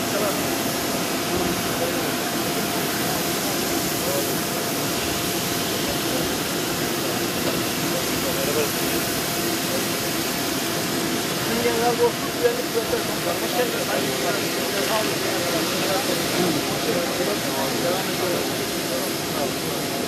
Genel olsun, güvenlik protokolü. Hoş geldiniz. Sağ olun. Devam ediyoruz.